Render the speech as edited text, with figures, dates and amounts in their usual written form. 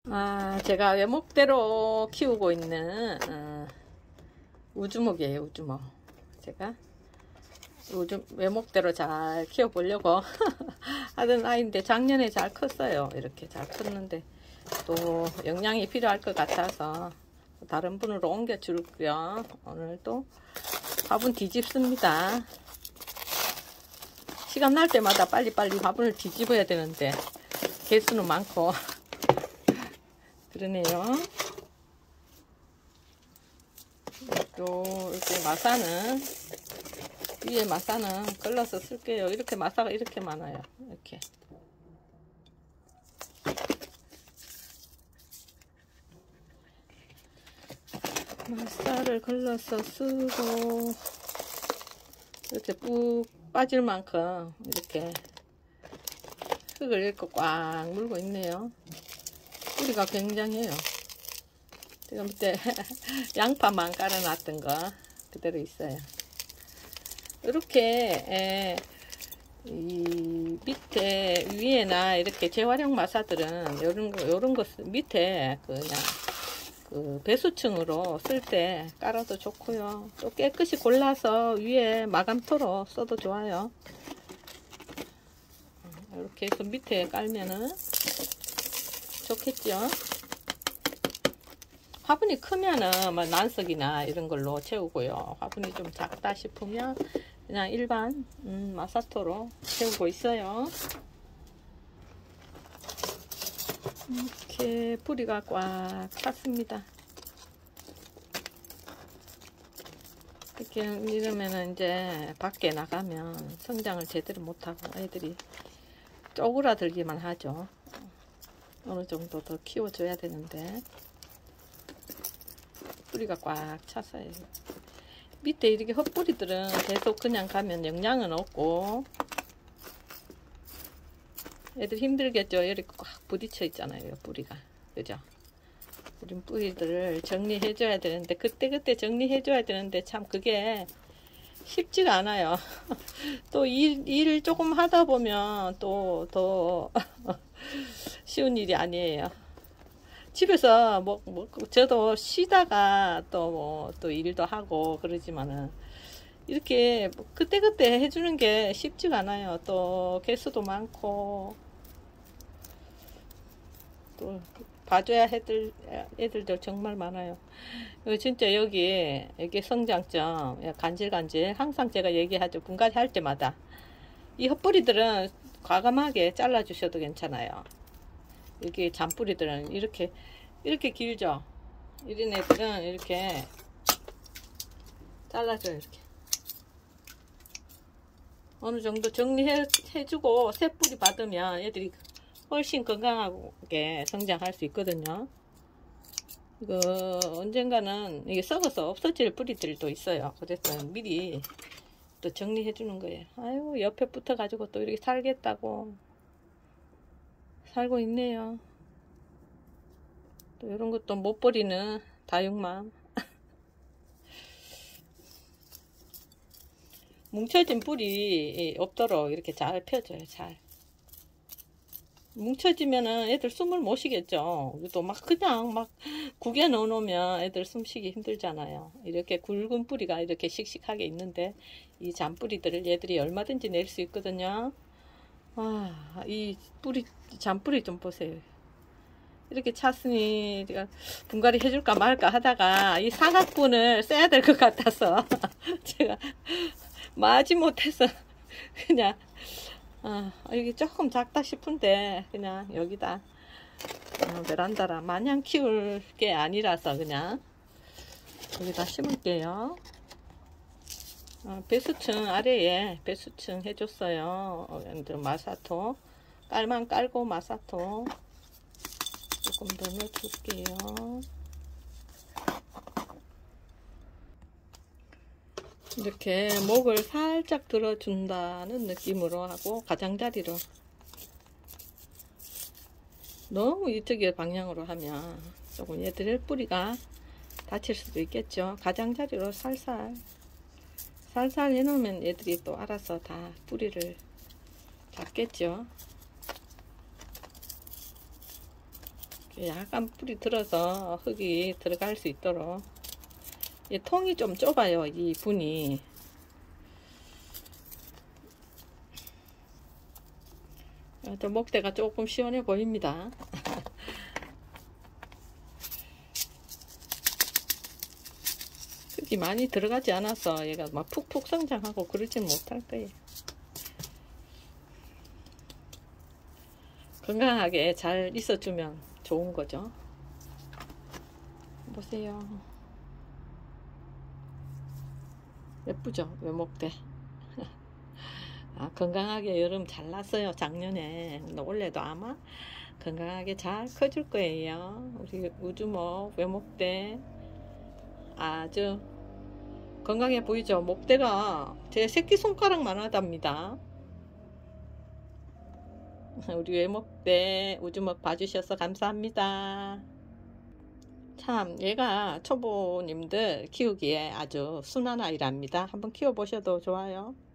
제가 외목대로 키우고 있는 우주목이에요. 우주목. 제가 외목대로 잘 키워보려고 하던 아이인데 작년에 잘 컸어요. 이렇게 잘 컸는데 또 영양이 필요할 것 같아서 다른 분으로 옮겨주고요. 오늘 또 화분 뒤집습니다. 시간 날 때마다 빨리빨리 화분을 뒤집어야 되는데 개수는 많고 그러네요. 또 이렇게 마사는 위에 마사는 걸러서 쓸게요. 이렇게 마사가 이렇게 많아요. 이렇게 마사를 걸러서 쓰고 이렇게 푹 빠질 만큼 이렇게 흙을 이렇게 꽉 물고 있네요. 뿌리가 굉장해요. 지금 밑에 양파만 깔아놨던 거 그대로 있어요. 이렇게 이 밑에 위에나 이렇게 재활용 마사들은 요런 거 밑에 그냥 그 배수층으로 쓸 때 깔아도 좋고요. 또 깨끗이 골라서 위에 마감토로 써도 좋아요. 이렇게 해서 밑에 깔면은 좋겠죠. 화분이 크면은 뭐 난석이나 이런 걸로 채우고요. 화분이 좀 작다 싶으면 그냥 일반 마사토로 채우고 있어요. 이렇게 뿌리가 꽉 찼습니다. 이렇게 이러면은 이제 밖에 나가면 성장을 제대로 못하고 애들이 쪼그라들기만 하죠. 어느 정도 더 키워줘야 되는데 뿌리가 꽉 찼어요. 밑에 이렇게 헛뿌리들은 계속 그냥 가면 영양은 없고 애들 힘들겠죠. 이렇게 꽉 부딪혀 있잖아요. 뿌리가. 그죠? 우린 뿌리들을 정리해 줘야 되는데 그때그때 정리해 줘야 되는데 참 그게 쉽지가 않아요. 또 일 조금 하다 보면 또 더 쉬운 일이 아니에요. 집에서 저도 쉬다가 또 일도 하고 그러지만은 이렇게 그때그때 해주는 게 쉽지가 않아요. 또 개수도 많고 또 봐줘야 애들도 정말 많아요. 진짜 여기 성장점 간질간질 항상 제가 얘기하죠. 분갈이 할 때마다 이 헛뿌리들은 과감하게 잘라 주셔도 괜찮아요. 여기 잔뿌리들은 이렇게 길죠. 이런 애들은 이렇게 잘라줘요. 이렇게 어느 정도 정리해주고 새 뿌리 받으면 애들이 훨씬 건강하게 성장할 수 있거든요. 이거 언젠가는 이게 썩어서 없어질 뿌리들도 있어요. 그래서 미리 또 정리해 주는 거예요. 아유, 옆에 붙어 가지고 또 이렇게 살겠다고 살고 있네요. 또 이런 것도 못 버리는 다육맘. 뭉쳐진 뿌리 없도록 이렇게 잘 펴줘요. 잘 뭉쳐지면은 애들 숨을 못 쉬겠죠. 또 막 그냥 막 구겨 넣어 놓으면 애들 숨 쉬기 힘들잖아요. 이렇게 굵은 뿌리가 이렇게 씩씩하게 있는데 이 잔뿌리들을 얘들이 얼마든지 낼 수 있거든요. 이 뿌리 잔뿌리 좀 보세요. 이렇게 찼으니 제가 분갈이 해줄까 말까 하다가 이 사각분을 써야 될 것 같아서 제가 마지못해서 그냥 이게 조금 작다 싶은데 그냥 여기다 베란다라 마냥 키울 게 아니라서 그냥 여기다 심을게요. 배수층 아래에 배수층 해줬어요. 마사토 깔만 깔고 마사토 조금 더 넣어줄게요. 이렇게 목을 살짝 들어준다는 느낌으로 하고 가장자리로 너무 이쪽에 방향으로 하면 조금 얘들 뿌리가 다칠 수도 있겠죠. 가장자리로 살살 해놓으면 얘들이 또 알아서 다 뿌리를 잡겠죠. 약간 뿌리 들어서 흙이 들어갈 수 있도록. 이 통이 좀 좁아요, 이 분이. 또 목대가 조금 시원해 보입니다. 흙이 많이 들어가지 않아서 얘가 막 푹푹 성장하고 그러진 못할 거예요. 건강하게 잘 있어주면 좋은 거죠. 보세요. 예쁘죠? 외목대. 건강하게 여름 잘 났어요. 작년에. 올해도 아마 건강하게 잘 커질 거예요. 우리 우주목, 외목대 아주 건강해 보이죠? 목대가 제 새끼손가락만 하답니다. 우리 외목대, 우주목 봐주셔서 감사합니다. 참 얘가 초보님들 키우기에 아주 순한 아이랍니다. 한번 키워보셔도 좋아요.